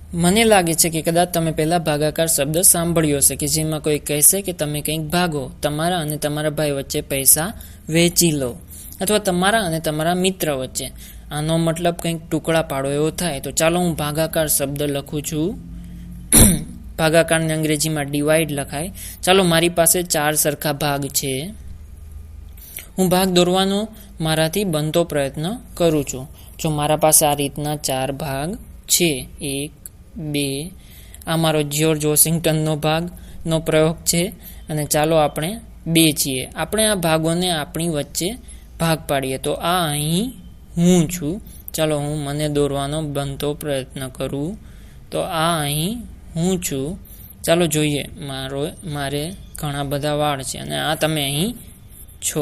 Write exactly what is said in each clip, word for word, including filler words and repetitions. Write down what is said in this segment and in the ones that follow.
મને લાગે છે કે કદાચ તમે પહેલા ભાગાકાર શબ્દ સાંભળ્યો હશે કે જેમાં કોઈ કહેશે કે તમે કંઈક ભાગો, તમારા અને તમારા ભાઈ વચ્ચે પૈસા વહેંચી લો, અથવા તમારા અને તમારા મિત્ર વચ્ચે. આનો મતલબ કંઈક ટુકડા પાડો એવો થાય. તો ચાલો હું ભાગાકાર શબ્દ લખું છું. ભાગાકારને અંગ્રેજીમાં ડિવાઈડ લખાય. ચાલો, મારી પાસે ચાર સરખા ભાગ છે. હું ભાગ દોરવાનો મારાથી બનતો પ્રયત્ન કરું છું. જો મારા પાસે આ રીતના ચાર ભાગ છે, એક, બે, આ મારો જ્યોર્જ વોશિંગ્ટનનો ભાગનો પ્રયોગ છે, અને ચાલો આપણે બે છીએ. આપણે આ ભાગોને આપણી વચ્ચે ભાગ પાડીએ. તો આ અહીં હું છું. ચાલો હું મને દોરવાનો બનતો પ્રયત્ન કરું. તો આ અહીં હું છું. ચાલો જોઈએ, મારો મારે ઘણા બધા વાળ છે અને આ તમે અહીં છો.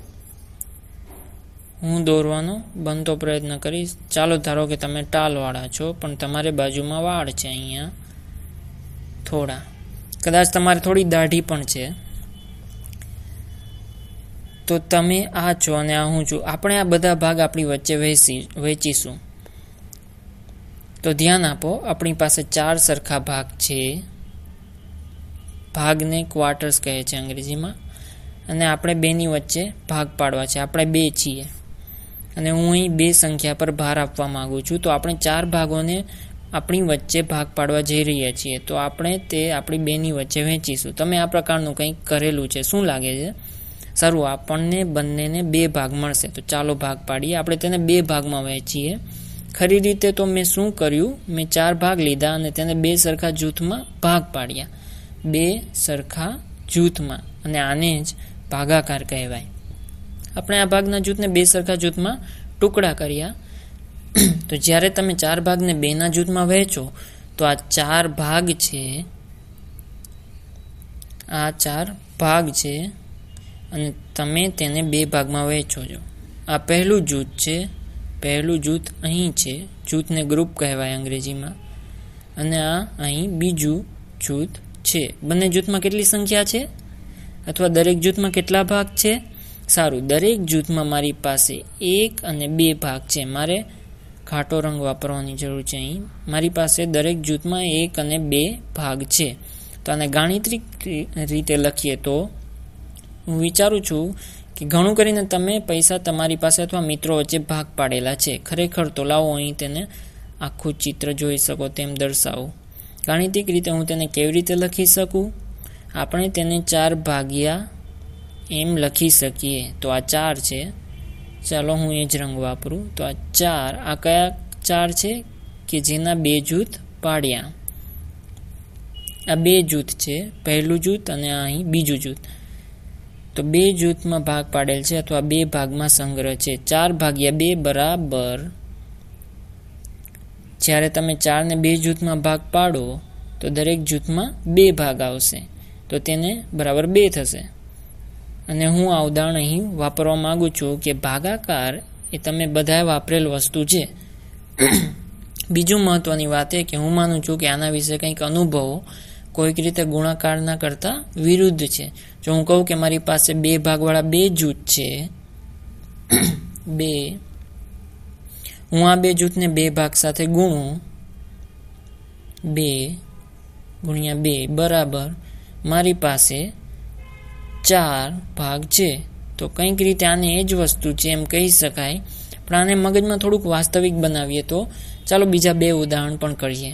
હું દોરવાનો બનતો પ્રયત્ન કરીશ. ચાલો ધારો કે તમે ટાલવાળા છો, પણ તમારે બાજુમાં વાળ છે અહીંયા થોડા. કદાચ તમારે થોડી દાઢી પણ છે. તો તમે આ છો અને આ હું છું. આપણે આ બધા ભાગ આપણી વચ્ચે વહેંચી વહેંચીશું. તો ધ્યાન આપો, આપણી પાસે ચાર સરખા ભાગ છે. ભાગને ક્વાર્ટર્સ કહે છે અંગ્રેજીમાં. અને આપણે બેની વચ્ચે ભાગ પાડવા છે. આપણે બે છીએ અને હું અહીં બે સંખ્યા પર ભાર આપવા માંગુ છું. તો આપણે ચાર ભાગોને આપણી વચ્ચે ભાગ પાડવા જઈ રહ્યા છીએ. તો આપણે તે આપણી બેની વચ્ચે વહેંચીશું. તમે આ પ્રકારનું કંઈક કરેલું છે. શું લાગે છે? સારું, આપણને બંનેને બે ભાગ મળશે. તો ચાલો ભાગ પાડીએ. આપણે તેને બે ભાગમાં વહેંચીએ. ખરી રીતે તો મેં શું કર્યું, મેં ચાર ભાગ લીધા અને તેને બે સરખા જૂથમાં ભાગ પાડ્યા. બે સરખા જૂથમાં. અને આને જ ભાગાકાર કહેવાય. આપણે આ ભાગના જૂથને બે સરખા જૂથમાં ટુકડા કર્યા. તો જ્યારે તમે ચાર ભાગને બેના જૂથમાં વહેંચો તો આ ચાર ભાગ છે, આ ચાર ભાગ છે અને તમે તેને બે ભાગમાં વહેંચો છો. આ પહેલું જૂથ છે. પહેલું જૂથ અહીં છે. જૂથને ગ્રુપ કહેવાય અંગ્રેજીમાં. અને આ અહીં બીજું જૂથ છે. બંને જૂથમાં કેટલી સંખ્યા છે, અથવા દરેક જૂથમાં કેટલા ભાગ છે? સારું, દરેક જૂથમાં મારી પાસે એક અને બે ભાગ છે. મારે ઘાટો રંગ વાપરવાની જરૂર છે. અહીં મારી પાસે દરેક જૂથમાં એક અને બે ભાગ છે. તો આને ગાણિતિક રીતે લખીએ તો હું વિચારું છું કે ઘણું કરીને તમે પૈસા તમારી પાસે અથવા મિત્રો વચ્ચે ભાગ પાડેલા છે. ખરેખર તો લાવો અહીં તેને આખું ચિત્ર જોઈ શકો તેમ દર્શાવું. ગાણિતિક રીતે હું તેને કેવી રીતે લખી શકું? આપણે તેને ચાર ભાગ્યા એમ લખી શકીએ. તો આ ચાર છે. ચાલો હું એ જ રંગ વાપરું. તો આ ચાર, આ કયા ચાર છે કે જેના બે જૂથ પાડ્યા? આ બે જૂથ છે. પહેલું જૂથ અને અહીં બીજું જૂથ. તો બે જૂથમાં ભાગ પાડેલ છે, અથવા બે ભાગમાં સંગ્રહ છે. ચાર ભાગ્યા બે બરાબર, જ્યારે તમે ચારને બે જૂથમાં ભાગ પાડો તો દરેક જૂથમાં બે ભાગ આવશે. તો તેને બરાબર બે થશે. અને હું આ ઉદાહરણ અહીં વાપરવા માંગુ છું કે ભાગાકાર એ તમે બધાએ વાપરેલ વસ્તુ છે. બીજું મહત્વની વાત એ કે હું માનું છું કે આના વિશે કંઈક અનુભવો કોઈક રીતે ગુણાકારના કરતા વિરુદ્ધ છે. જો હું કહું કે મારી પાસે બે ભાગવાળા બે જૂથ છે, બે, હું આ બે જૂથને બે ભાગ સાથે ગુણું, બે ગુણ્યા બે બરાબર મારી પાસે ચાર ભાગ છે. તો કંઈક રીતે આને એ જ વસ્તુ છે એમ કહી શકાય. પણ આને મગજમાં થોડુંક વાસ્તવિક બનાવીએ તો ચાલો બીજા બે ઉદાહરણ પણ કરીએ.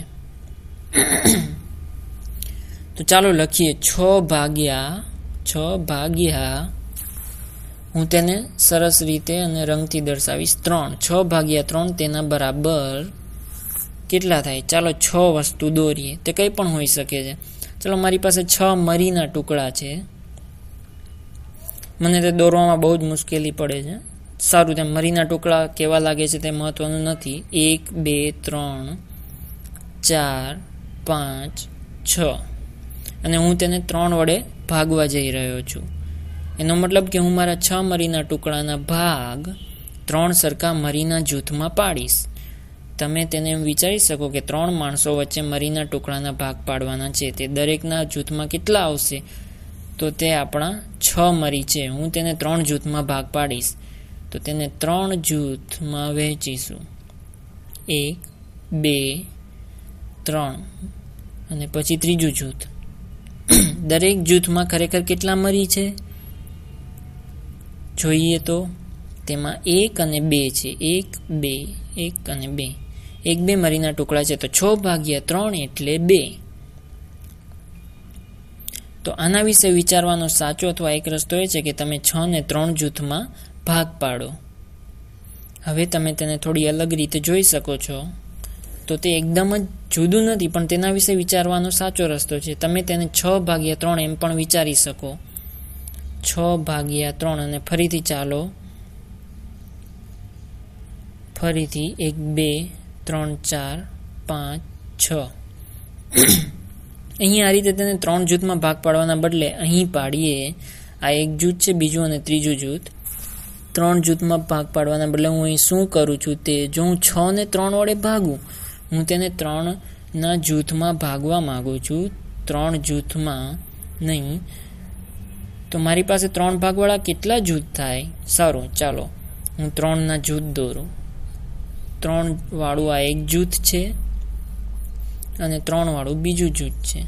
તો ચાલો લખીએ છ ભાગ્યા છ ભાગ્યા હું તેને સરસ રીતે અને રંગથી દર્શાવીશ ત્રણ. છ ભાગ્યા ત્રણ તેના બરાબર કેટલા થાય? ચાલો છ વસ્તુ દોરીએ. તે કંઈ પણ હોઈ શકે છે. ચાલો મારી પાસે છ મરીના ટુકડા છે. મને તે દોરવામાં બહુ જ મુશ્કેલી પડે છે. સારું, તેમ મરીના ટુકડા કેવા લાગે છે તે મહત્વનું નથી. એક, બે, ત્રણ, ચાર, પાંચ, છ. અને હું તેને ત્રણ વડે ભાગવા જઈ રહ્યો છું. એનો મતલબ કે હું મારા છ મરીના ટુકડાના ભાગ ત્રણ સરખા મરીના જૂથમાં પાડીશ. તમે તેને એમ વિચારી શકો કે ત્રણ માણસો વચ્ચે મરીના ટુકડાના ભાગ પાડવાના છે. તે દરેકના જૂથમાં કેટલા આવશે? તો તે આપણા છ મરી છે. હું તેને ત્રણ જૂથમાં ભાગ પાડીશ. તો તેને ત્રણ જૂથમાં વહેંચીશું. એક, બે ત્રણ અને પછી ત્રીજું જૂથ. દરેક જૂથમાં ખરેખર કેટલા મરી છે જોઈએ તો તેમાં એક અને બે છે. એક બે એક અને બે એક બે મરીના ટુકડા છે, તો છ ભાગ્યા ત્રણ એટલે બે. તો આના વિશે વિચારવાનો સાચો અથવા એક રસ્તો એ છે કે તમે છ ને ત્રણ જૂથમાં ભાગ પાડો. હવે તમે તેને થોડી અલગ રીતે જોઈ શકો છો. તો તે એકદમ જ જુદું નથી, પણ તેના વિશે વિચારવાનો સાચો રસ્તો છે. તમે તેને છ ભાગ્યા ત્રણ એમ પણ વિચારી શકો. છ ભાગ્યા ત્રણ અને ફરીથી ચાલો ફરીથી એક બે ત્રણ ચાર પાંચ છ. અહીં આ રીતે તેને ત્રણ જૂથમાં ભાગ પાડવાના બદલે અહીં પાડીએ. આ એક જૂથ છે, બીજું અને ત્રીજું જૂથ. ત્રણ જૂથમાં ભાગ પાડવાના બદલે હું અહીં શું કરું છું તે, જો હું છ ને ત્રણ વડે ભાગું, હું તેને ત્રણના જૂથમાં ભાગવા માંગુ છું, ત્રણ જૂથમાં નહીં. તો મારી પાસે ત્રણ ભાગવાળા કેટલા જૂથ થાય? સારું, ચાલો હું ત્રણના જૂથ દોરું. ત્રણ વાળું આ એક જૂથ છે અને ત્રણ વાળું બીજું જૂથ છે.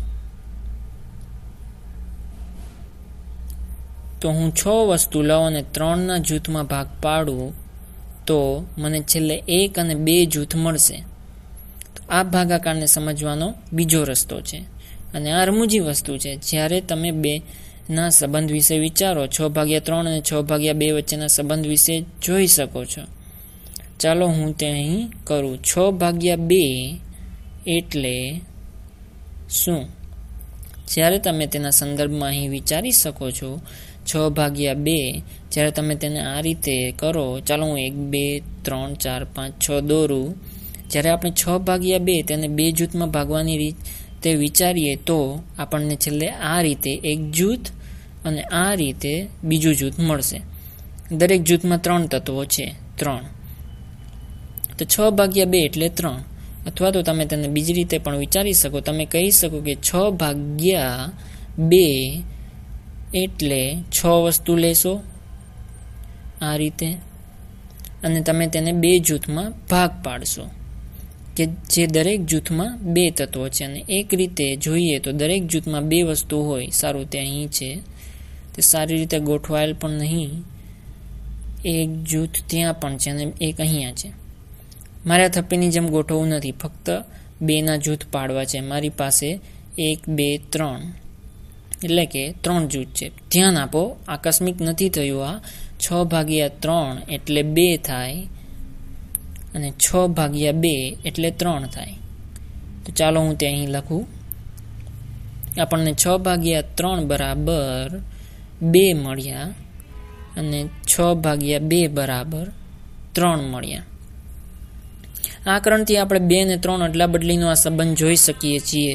તો હું છ વસ્તુ લઉં અને ત્રણના જૂથમાં ભાગ પાડું તો મને છેલ્લે એક અને બે જૂથ મળશે. તો આ ભાગાકારને સમજવાનો બીજો રસ્તો છે. અને આ રમૂજી વસ્તુ છે. જ્યારે તમે બે ના સંબંધ વિશે વિચારો, છ ભાગ્યા ત્રણ અને છ ભાગ્યા બે વચ્ચેના સંબંધ વિશે જોઈ શકો છો. ચાલો હું તે અહીં કરું. છ ભાગ્યા બે એટલે શું? જ્યારે તમે તેના સંદર્ભમાં અહીં વિચારી શકો છો, છ ભાગ્યા બે, જ્યારે તમે તેને આ રીતે કરો, ચાલો હું એક બે ત્રણ ચાર પાંચ છ દોરું. જ્યારે આપણે છ ભાગ્યા બે તેને બે જૂથમાં ભાગવાની રીત તે વિચારીએ તો આપણને છેલ્લે આ રીતે એક જૂથ અને આ રીતે બીજું જૂથ મળશે. દરેક જૂથમાં ત્રણ તત્વો છે, ત્રણ. તો છ ભાગ્યા બે એટલે ત્રણ. અથવા તો તમે તેને બીજી રીતે પણ વિચારી શકો. તમે કહી શકો કે છ ભાગ્યા બે એટલે છ વસ્તુ લેશો આ રીતે, અને તમે તેને બે જૂથમાં ભાગ પાડશો કે જે દરેક જૂથમાં બે તત્વો છે. અને એક રીતે જોઈએ તો દરેક જૂથમાં બે વસ્તુ હોય. સારું, તે અહીં છે, તે સારી રીતે ગોઠવાયેલ પણ નહીં. એક જૂથ ત્યાં પણ છે અને એક અહીંયા છે. મારે આ થપ્પીની જેમ ગોઠવવું નથી, ફક્ત બેના જૂથ પાડવા છે. મારી પાસે એક બે ત્રણ એટલે કે ત્રણ જૂથ છે. ધ્યાન આપો, આકસ્મિક નથી થયું. આ છ ભાગ્યા ત્રણ એટલે બે થાય અને છ ભાગ્યા બે એટલે ત્રણ થાય. તો ચાલો હું તે અહીં લખું. આપણને છ ભાગ્યા ત્રણ બરાબર બે મળ્યા અને છ ભાગ્યા બે બરાબર ત્રણ મળ્યા. આ આકરણથી આપણે બે અને ત્રણ અદલા બદલીનો આ સંબંધ જોઈ શકીએ છીએ,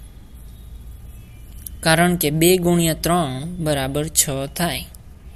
કારણ કે બે ગુણ્યા ત્રણ બરાબર છ થાય.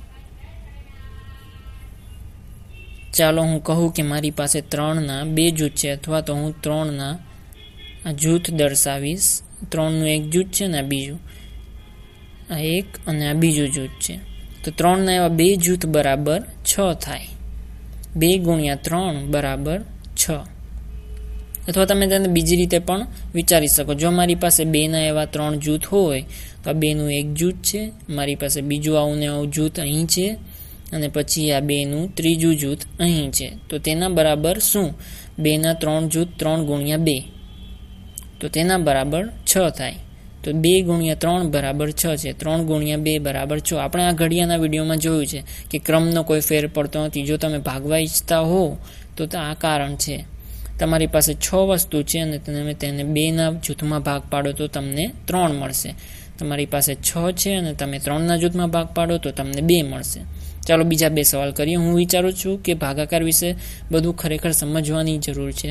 ચાલો હું કહું કે મારી પાસે ત્રણના બે જૂથ છે, અથવા તો હું ત્રણના આ જૂથ દર્શાવીશ. ત્રણનું એક જૂથ છે ને આ બીજું, આ એક અને આ બીજું જૂથ છે. તો ત્રણના એવા બે જૂથ બરાબર છ થાય. બે ગુણ્યા ત્રણ બરાબર છ. અથવા તમે તેને બીજી રીતે પણ વિચારી શકો. જો મારી પાસે બેના એવા ત્રણ જૂથ હોય તો આ બેનું એક જૂથ છે, મારી પાસે બીજું આવું ને આવું જૂથ અહીં છે, અને પછી આ બેનું ત્રીજું જૂથ અહીં છે. તો તેના બરાબર શું? બેના ત્રણ જૂથ ત્રણ ગુણ્યા બે, તો તેના બરાબર છ થાય. તો બે ગુણ્યા ત્રણ બરાબર છ છે, ત્રણ ગુણ્યા બે બરાબર છ. આપણે આ ઘડિયાના વિડીયોમાં જોયું છે કે ક્રમનો કોઈ ફેર પડતો નથી. જો તમે ભાગવા ઈચ્છતા હો તો આ કારણ છે. તમારી પાસે છ વસ્તુ છે અને તમે તેને બેના જૂથમાં ભાગ પાડો તો તમને ત્રણ મળશે. તમારી પાસે છ છે અને તમે ત્રણના જૂથમાં ભાગ પાડો તો તમને બે મળશે. ચાલો બીજા બે સવાલ કરીએ. હું વિચારું છું કે ભાગાકાર વિશે બધું ખરેખર સમજવાની જરૂર છે.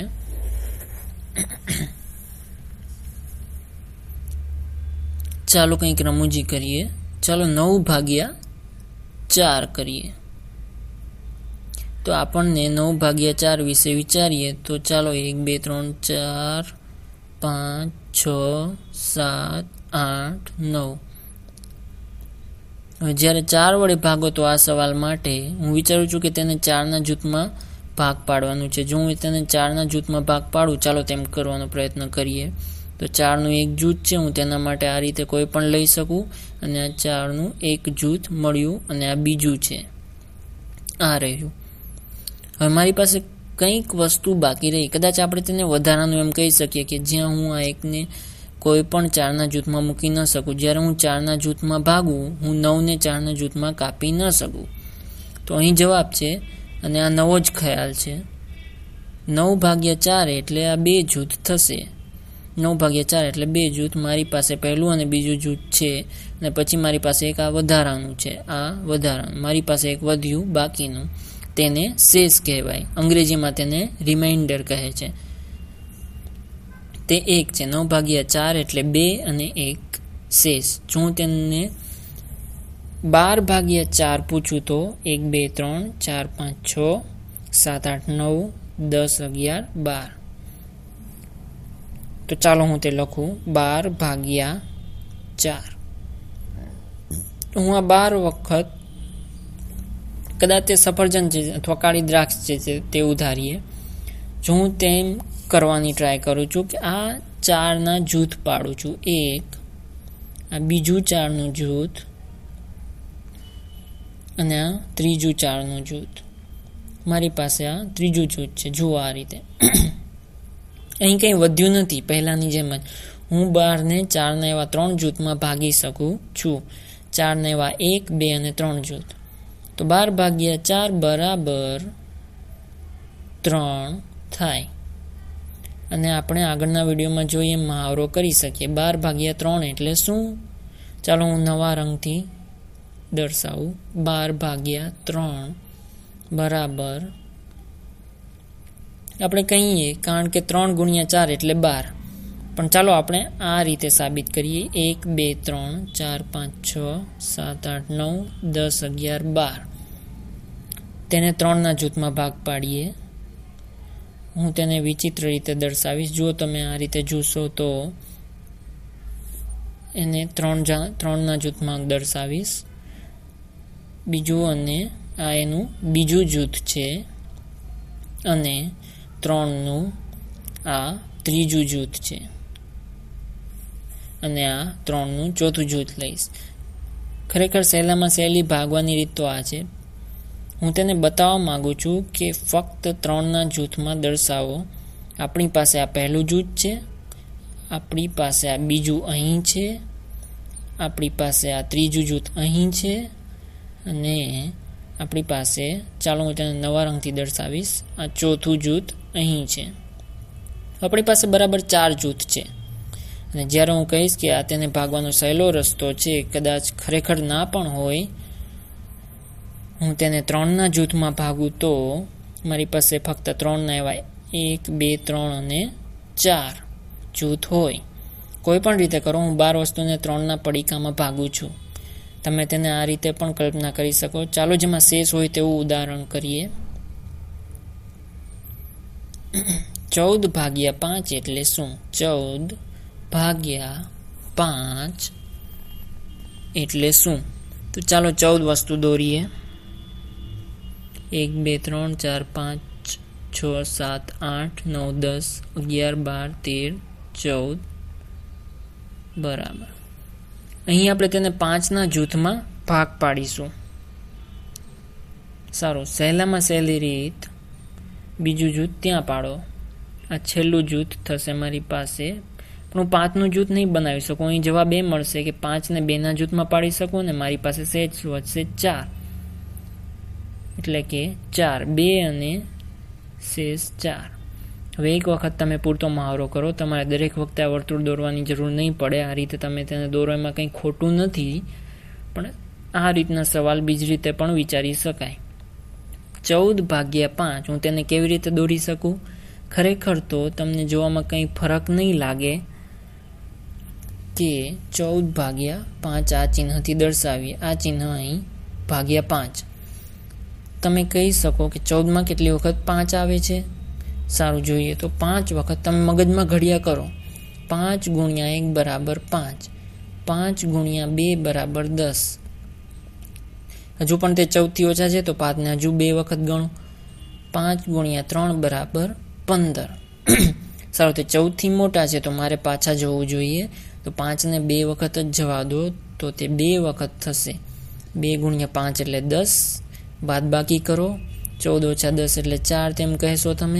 ચાલો કંઈક રમૂજી કરીએ. ચાલો નવ ભાગ્યા ચાર કરીએ. તો આપણને નવ ભાગ્યા ચાર વિશે વિચારીએ તો ચાલો એક બે ત્રણ ચાર પાંચ છ સાત આઠ નવ. હવે જ્યારે ચાર વડે ભાગો તો આ સવાલ માટે હું વિચારું છું કે તેને ચારના જૂથમાં ભાગ પાડવાનું છે. જો હું તેને ચારના જૂથમાં ભાગ પાડું, ચાલો તેમ કરવાનો પ્રયત્ન કરીએ. તો ચારનું એક જૂથ છે, હું તેના માટે આ રીતે કોઈ પણ લઈ શકું અને આ ચારનું એક જૂથ મળ્યું અને આ બીજું છે, આ રહ્યું. હવે મારી પાસે કંઈક વસ્તુ બાકી રહી. કદાચ આપણે તેને વધારાનું એમ કહી શકીએ કે જ્યાં હું આ એકને કોઈ પણ ચારના જૂથમાં મૂકી ન શકું. જ્યારે હું ચારના જૂથમાં ભાગું, હું નવને ચારના જૂથમાં કાપી ન શકું. તો અહીં જવાબ છે અને આ નવો જ ખ્યાલ છે. નવ ભાગ્યા ચાર એટલે આ બે જૂથ થશે. નવ ભાગ્યા ચાર એટલે બે જૂથ. મારી પાસે પહેલું અને બીજું જૂથ છે અને પછી મારી પાસે એક આ વધારાનું છે, આ વધારાનું. મારી પાસે એક વધ્યું બાકીનું, તેને શેષ કહેવાય. અંગ્રેજીમાં તેને રિમાઇન્ડર કહે છે. તે એક છે. નવ ભાગ્યા ચાર એટલે બે અને એક શેષ. જો હું તેને બાર ભાગ્યા ચાર પૂછું તો એક બે ત્રણ ચાર પાંચ છ સાત આઠ નવ દસ અગિયાર બાર. તો ચાલો હું તે લખું, બાર ભાગ્યા ચાર. હું આ બાર વખત, કદાચ તે સફરજન છે અથવા કાળી દ્રાક્ષ છે તે ઉધારીએ. જો હું તેમ કરવાની ટ્રાય કરું છું કે આ ચારના જૂથ પાડું છું, એક, આ બીજું ચારનું જૂથ અને આ ત્રીજું ચારનું જૂથ. મારી પાસે આ ત્રીજું જૂથ છે. જુઓ આ રીતે અહીં કંઈ વધ્યું નથી. પહેલાની જેમ જ હું બારને ચારના એવા ત્રણ જૂથમાં ભાગી શકું છું. ચારના એવા એક, બે અને ત્રણ જૂથ. તો બાર ભાગ્યા ચાર બરાબર ત્રણ થાય. અને આપણે આગળના વિડીયોમાં જોઈએ મહાવરો કરી શકીએ. બાર ભાગ્યા ત્રણ એટલે શું? ચાલો હું નવા રંગથી દર્શાવું. બાર ભાગ્યા ત્રણ બરાબર, આપણે કહીએ કારણ કે ત્રણ ગુણ્યા ચાર એટલે બાર, પણ ચાલો આપણે આ રીતે સાબિત કરીએ. એક, બે, ત્રણ, ચાર, પાંચ, છ, સાત, આઠ, નવ, દસ, અગિયાર, બાર. તેને ત્રણના જૂથમાં ભાગ પાડીએ. હું તેને વિચિત્ર રીતે દર્શાવીશ. જો તમે આ રીતે જોશો તો એને ત્રણ ત્રણના જૂથમાં દર્શાવીશ. બીજું અને આ એનું બીજું જૂથ છે અને ત્રણનું આ ત્રીજું જૂથ છે અને આ ત્રણનું ચોથું જૂથ લઈશ. ખરેખર સહેલામાં સહેલી ભાગવાની રીત તો આ છે. હું તેને બતાવવા માંગુ છું કે ફક્ત ત્રણના જૂથમાં દર્શાવો. આપણી પાસે આ પહેલું જૂથ છે, આપણી પાસે આ બીજું અહીં છે, આપણી પાસે આ ત્રીજું જૂથ અહીં છે અને આપણી પાસે, ચાલો હું તેને નવા રંગથી દર્શાવીશ, આ ચોથું જૂથ અહીં છે. આપણી પાસે બરાબર ચાર જૂથ છે. અને જ્યારે હું કહીશ કે આ તેને ભાગવાનો સહેલો રસ્તો છે, કદાચ ખરેખર ના પણ હોય, હું તેને ત્રણના જૂથમાં ભાગું તો મારી પાસે ફક્ત ત્રણના એવા એક, બે, ત્રણ અને ચાર જૂથ હોય. કોઈ પણ રીતે કરો, હું બાર વસ્તુને ત્રણના પડીકામાં ભાગું છું. તમે તેને આ રીતે પણ કલ્પના કરી શકો. ચાલો જેમાં શેષ હોય તેવું ઉદાહરણ કરીએ. ચૌદ ભાગ્યા પાંચ એટલે શું? ચૌદ ભાગ્યા પાંચ એટલે શું? તો ચાલો ચૌદ વસ્તુ દોરીએ. એક, બે, ત્રણ, ચાર, પાંચ, છ, સાત, આઠ, નવ, દસ, અગિયાર, બાર, તેર, ચૌદ. બરાબર. અહીં આપણે તેને પાંચના જૂથમાં ભાગ પાડીશું. સારું, સહેલામાં સહેલી રીત, બીજું જૂથ ત્યાં પાડો. આ છેલ્લું જૂથ થશે મારી પાસે, પણ હું પાંચનું જૂથ નહીં બનાવી શકું. અહીં જવાબ એ મળશે કે પાંચને બેના જૂથમાં પાડી શકું અને મારી પાસે સહેજ વધશે ચાર, એટલે કે ચાર, બે અને શેષ ચાર. હવે એક વખત તમે પૂરતો મહાવરો કરો. તમારે દરેક વખતે આ વર્તુળ દોરવાની જરૂર નહીં પડે. આ રીતે તમે તેને દોરવામાં કંઈ ખોટું નથી, પણ આ રીતના સવાલ બીજી રીતે પણ વિચારી શકાય. ચૌદ ભાગ્યા પાંચ હું તેને કેવી રીતે દોરી શકું? ખરેખર તો તમને જોવામાં કંઈ ફરક નહીં લાગે કે ચૌદ ભાગ્યા પાંચ આ ચિહ્નથી દર્શાવીએ. આ ચિહ્ન અહીં ભાગ્યા પાંચ. તમે કહી શકો કે ચૌદમાં કેટલી વખત પાંચ આવે છે? સારું, જોઈએ તો પાંચ વખત. તમે મગજમાં ઘડિયા કરો. પાંચ ગુણ્યા એક બરાબર પાંચ, પાંચ ગુણ્યા બે બરાબર દસ. હજુ પણ તે ચૌદથી ઓછા છે તો પાંચને હજુ બે વખત ગણો. પાંચ ગુણ્યા ત્રણ બરાબર પંદર. સારું, તે ચૌદથી મોટા છે તો મારે પાછા જવું જોઈએ. તો પાંચને બે વખત જ જવા દો તો તે બે વખત થશે. બે ગુણ્યા પાંચ એટલે દસ. બાદ બાકી કરો. ચૌદ ઓછા દસ એટલે ચાર તેમ કહેશો તમે.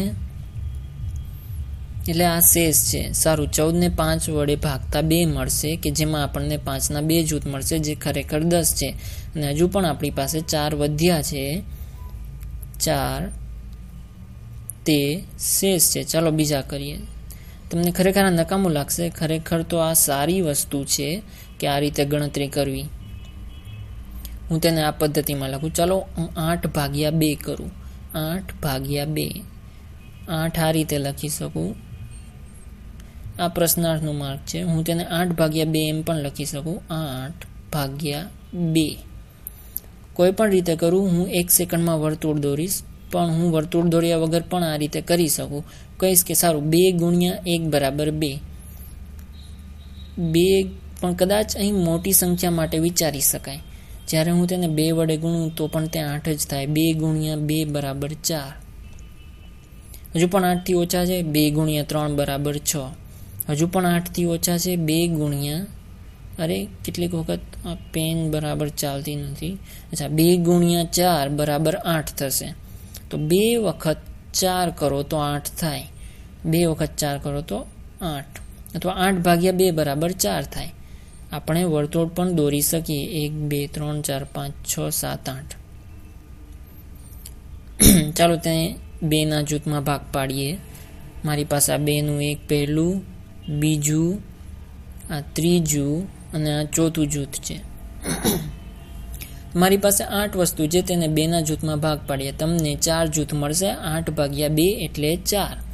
એટલે આ શેષ છે. સારું, ચૌદને પાંચ વડે ભાગતા બે મળશે કે જેમાં આપણને પાંચના બે જૂથ મળશે જે ખરેખર દસ છે. અને હજુ પણ આપણી પાસે ચાર વધ્યા છે. ચાર તે શેષ છે. ચાલો બીજા કરીએ. તમને ખરેખર આ નકામું લાગશે. ખરેખર તો આ સારી વસ્તુ છે કે આ રીતે ગણતરી કરવી. હું તેને આ પદ્ધતિમાં લખું. ચાલો હું આઠ ભાગ્યા બે કરું. આઠ ભાગ્યા બે. આઠ આ રીતે લખી શકું. આ પ્રશ્નાર્થનો માર્ગ છે. હું તેને આઠ ભાગ્યા બે એમ પણ લખી શકું. આઠ ભાગ્યા બે. કોઈ પણ રીતે કરું. હું એક સેકન્ડમાં વર્તુળ દોરીશ, પણ હું વર્તુળ દોર્યા વગર પણ આ રીતે કરી શકું. કહીશ કે સારું, બે ગુણ્યા એક બરાબર બે. બે પણ કદાચ અહીં મોટી સંખ્યા માટે વિચારી શકાય. જ્યારે હું તેને બે વડે ગુણું તો પણ તે આઠ જ થાય. બે ગુણ્યા બે બરાબર ચાર. હજુ પણ આઠથી ઓછા છે. બે ગુણ્યા ત્રણ બરાબર છ. હજુ પણ આઠથી ઓછા છે. બે ગુણ્યા અરે કેટલીક વખત આ પેન બરાબર ચાલતી નથી. અચ્છા, બે ગુણ્યા ચાર બરાબર આઠ થશે. તો બે વખત ચાર કરો તો આઠ થાય. બે વખત ચાર કરો તો આઠ, અથવા આઠ ભાગ્યા બે બરાબર ચાર થાય. આપણે વર્તુળ પણ દોરી શકીએ. એક બે ત્રણ ચાર પાંચ છ સાત આઠ. ચાલો તેને બે ના જૂથમાં ભાગ પાડીએ. મારી પાસે આ બેનું એક પહેલું, બીજું, આ ત્રીજું અને આ ચોથું જૂથ છે. મારી પાસે આઠ વસ્તુ છે, તેને બે ના જૂથમાં ભાગ પાડીએ. તમને ચાર જૂથ મળશે. આઠ ભાગ્યા બે એટલે ચાર.